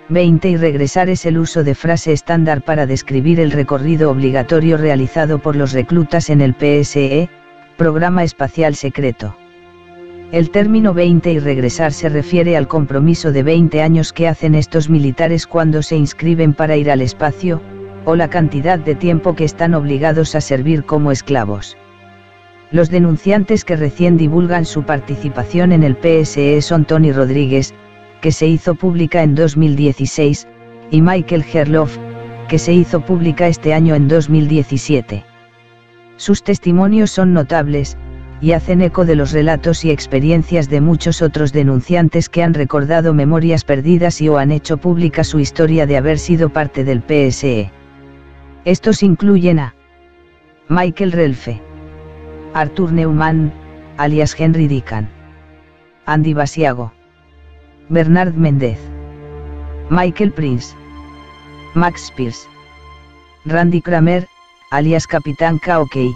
20 y regresar es el uso de frase estándar para describir el recorrido obligatorio realizado por los reclutas en el PSE, Programa Espacial Secreto. El término 20 y regresar se refiere al compromiso de 20 años que hacen estos militares cuando se inscriben para ir al espacio, o la cantidad de tiempo que están obligados a servir como esclavos. Los denunciantes que recién divulgan su participación en el PSE son Tony Rodríguez, que se hizo pública en 2016, y Michael Gerloff, que se hizo pública este año en 2017. Sus testimonios son notables, y hacen eco de los relatos y experiencias de muchos otros denunciantes que han recordado memorias perdidas y o han hecho pública su historia de haber sido parte del PSE. Estos incluyen a Michael Relfe, Arthur Neumann, alias Henry Deacon, Andy Basiago, Bernard Méndez, Michael Prince, Max Pierce, Randy Kramer, alias Capitán K.O.K.,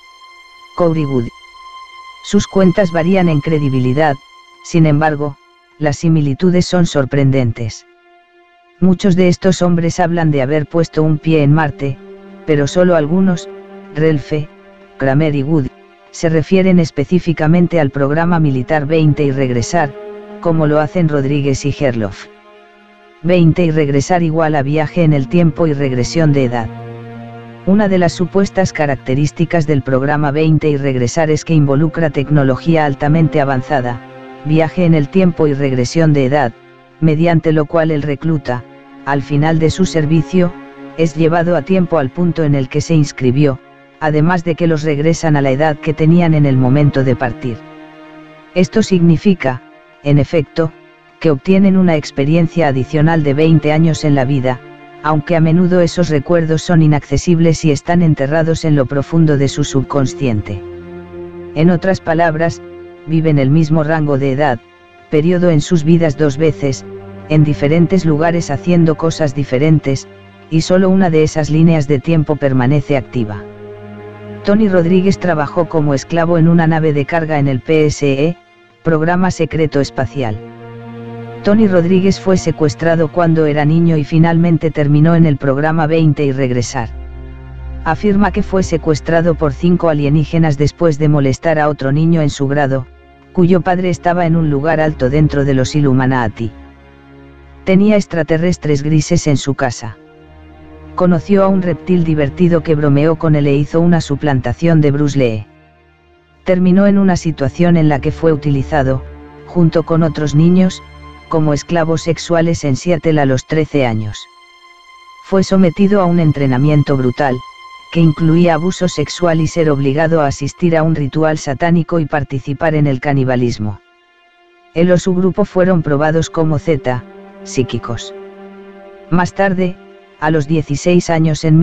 Corey Wood. Sus cuentas varían en credibilidad, sin embargo, las similitudes son sorprendentes. Muchos de estos hombres hablan de haber puesto un pie en Marte, pero solo algunos, Relfe, Kramer y Wood, se refieren específicamente al programa militar 20 y regresar, como lo hacen Rodríguez y Gerloff. 20 y regresar igual a viaje en el tiempo y regresión de edad. Una de las supuestas características del programa 20 y regresar es que involucra tecnología altamente avanzada, viaje en el tiempo y regresión de edad, mediante lo cual el recluta, al final de su servicio, es llevado a tiempo al punto en el que se inscribió, además de que los regresan a la edad que tenían en el momento de partir. Esto significa, en efecto, que obtienen una experiencia adicional de 20 años en la vida, aunque a menudo esos recuerdos son inaccesibles y están enterrados en lo profundo de su subconsciente. En otras palabras, viven el mismo rango de edad, periodo en sus vidas dos veces, en diferentes lugares haciendo cosas diferentes, y solo una de esas líneas de tiempo permanece activa. Tony Rodríguez trabajó como esclavo en una nave de carga en el PSE, Programa Secreto Espacial. Tony Rodríguez fue secuestrado cuando era niño y finalmente terminó en el programa 20 y regresar. Afirma que fue secuestrado por 5 alienígenas después de molestar a otro niño en su grado, cuyo padre estaba en un lugar alto dentro de los Illuminati. Tenía extraterrestres grises en su casa. Conoció a un reptil divertido que bromeó con él e hizo una suplantación de Bruce Lee. Terminó en una situación en la que fue utilizado, junto con otros niños, como esclavos sexuales en Seattle a los 13 años. Fue sometido a un entrenamiento brutal, que incluía abuso sexual y ser obligado a asistir a un ritual satánico y participar en el canibalismo. Él o su grupo fueron probados como psíquicos. Más tarde, a los 16 años en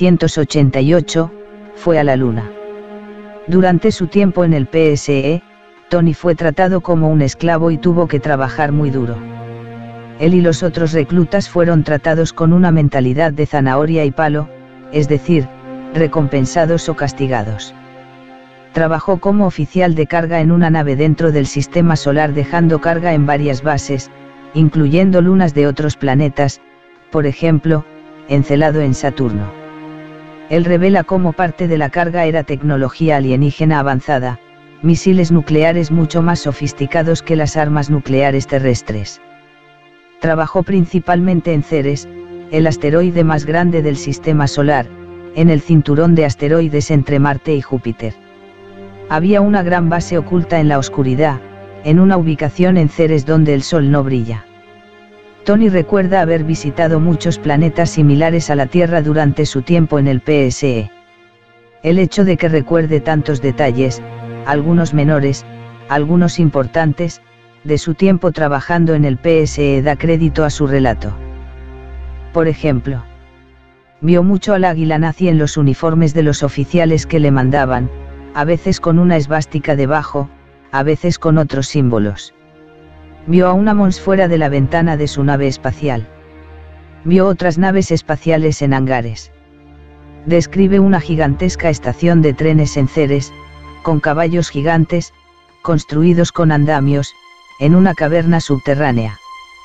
1988, fue a la Luna. Durante su tiempo en el PSE, Tony fue tratado como un esclavo y tuvo que trabajar muy duro. Él y los otros reclutas fueron tratados con una mentalidad de zanahoria y palo, es decir, recompensados o castigados. Trabajó como oficial de carga en una nave dentro del sistema solar dejando carga en varias bases, incluyendo lunas de otros planetas, por ejemplo, Encelado en Saturno. Él revela cómo parte de la carga era tecnología alienígena avanzada, misiles nucleares mucho más sofisticados que las armas nucleares terrestres. Trabajó principalmente en Ceres, el asteroide más grande del sistema solar, en el cinturón de asteroides entre Marte y Júpiter. Había una gran base oculta en la oscuridad, en una ubicación en Ceres donde el Sol no brilla. Tony recuerda haber visitado muchos planetas similares a la Tierra durante su tiempo en el PSE. El hecho de que recuerde tantos detalles, algunos menores, algunos importantes, de su tiempo trabajando en el PSE da crédito a su relato. Por ejemplo, vio mucho al águila nazi en los uniformes de los oficiales que le mandaban, a veces con una esvástica debajo, a veces con otros símbolos. Vio a una Mons fuera de la ventana de su nave espacial. Vio otras naves espaciales en hangares. Describe una gigantesca estación de trenes en Ceres, con caballos gigantes, construidos con andamios, en una caverna subterránea.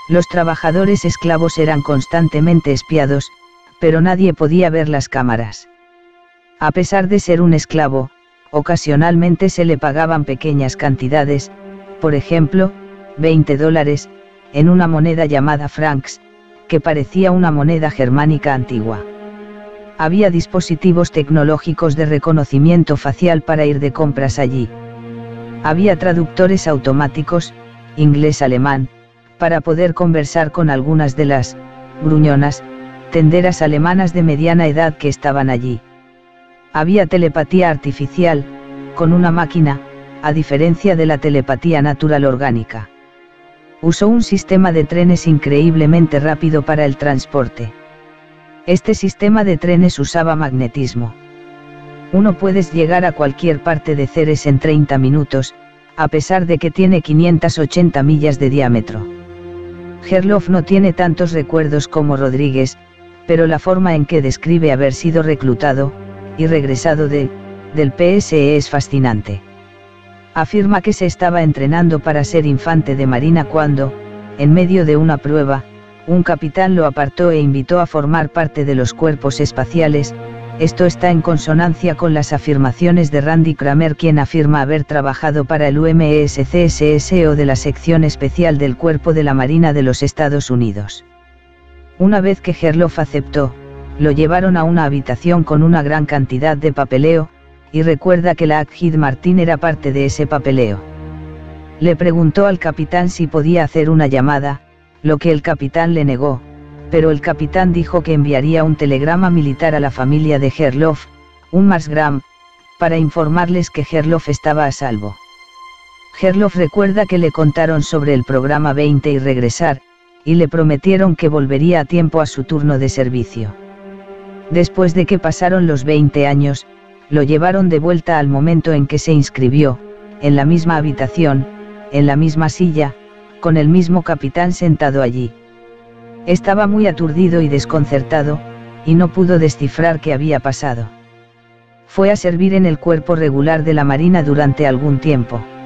Los trabajadores esclavos eran constantemente espiados, pero nadie podía ver las cámaras. A pesar de ser un esclavo, ocasionalmente se le pagaban pequeñas cantidades, por ejemplo, $20, en una moneda llamada francs, que parecía una moneda germánica antigua. Había dispositivos tecnológicos de reconocimiento facial para ir de compras allí. Había traductores automáticos, inglés-alemán, para poder conversar con algunas de las gruñonas tenderas alemanas de mediana edad que estaban allí. Había telepatía artificial, con una máquina, a diferencia de la telepatía natural orgánica. Usó un sistema de trenes increíblemente rápido para el transporte. Este sistema de trenes usaba magnetismo. Uno puedes llegar a cualquier parte de Ceres en 30 minutos, a pesar de que tiene 580 millas de diámetro. Gerloff no tiene tantos recuerdos como Rodríguez, pero la forma en que describe haber sido reclutado y regresado del PSE es fascinante. Afirma que se estaba entrenando para ser infante de marina cuando, en medio de una prueba, un capitán lo apartó e invitó a formar parte de los cuerpos espaciales. Esto está en consonancia con las afirmaciones de Randy Kramer, quien afirma haber trabajado para el UMSCSS o de la sección especial del Cuerpo de la Marina de los Estados Unidos. Una vez que Gerloff aceptó, lo llevaron a una habitación con una gran cantidad de papeleo, y recuerda que Lockheed Martin era parte de ese papeleo. Le preguntó al capitán si podía hacer una llamada, lo que el capitán le negó, pero el capitán dijo que enviaría un telegrama militar a la familia de Gerloff, un Marsgram, para informarles que Gerloff estaba a salvo. Gerloff recuerda que le contaron sobre el programa 20 y regresar, y le prometieron que volvería a tiempo a su turno de servicio. Después de que pasaron los 20 años, lo llevaron de vuelta al momento en que se inscribió, en la misma habitación, en la misma silla, con el mismo capitán sentado allí. Estaba muy aturdido y desconcertado, y no pudo descifrar qué había pasado. Fue a servir en el cuerpo regular de la Marina durante algún tiempo.